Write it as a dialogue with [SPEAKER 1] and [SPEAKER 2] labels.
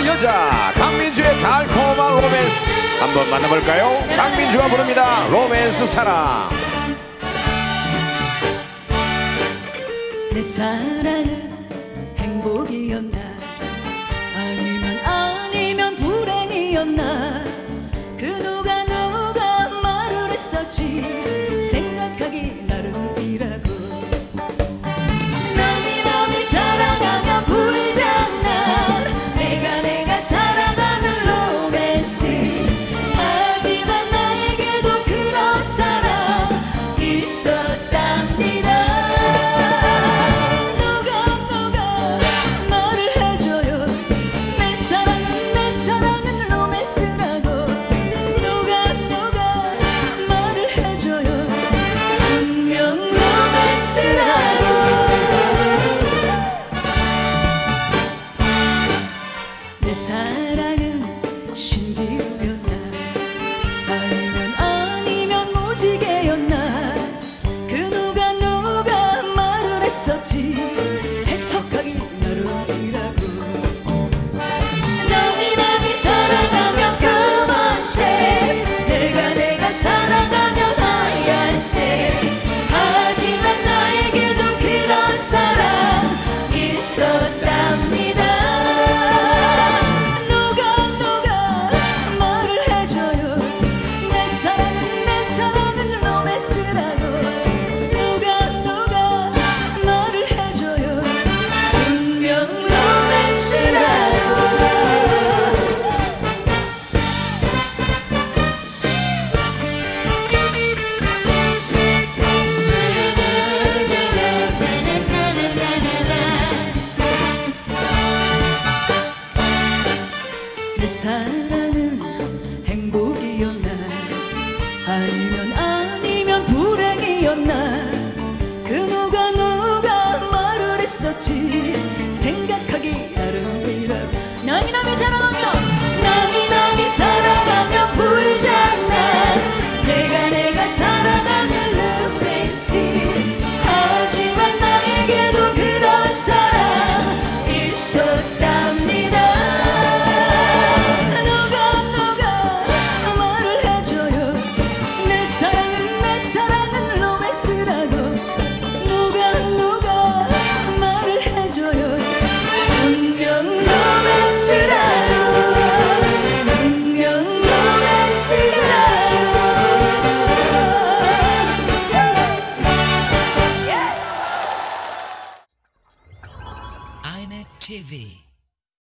[SPEAKER 1] 여자 강민주의 달콤한 로맨스 한번 만나볼까요? 강민주가 부릅니다. 로맨스 사랑.
[SPEAKER 2] 내 사랑은 행복이었나 아니면 불행이었나 그 누가 말을 했었지 생각하기 나름이라고 남이 사랑하면 불장난 내가 사랑하는 로맨스 하지만 나에게도 그런 사랑 있었답니다. 내 사랑은 신기루였나 아니면 무지개였나 그 누가 말을 했었지 해석하기 나름이라고 남이 사랑하면 까만색 내가 사랑하면 하얀색 하지만 나에게도 그런 사랑 있었답니다. 내 사랑은 행복이었나 아니면 불행이었나 그 누가 말을 했었지 생각하기 나름이라고 남이 사랑하면 남이 사랑하면 불장난 내가 사랑하는 로맨스 하지만 나에게도 그런 사랑 있었답니다.
[SPEAKER 3] iNet TV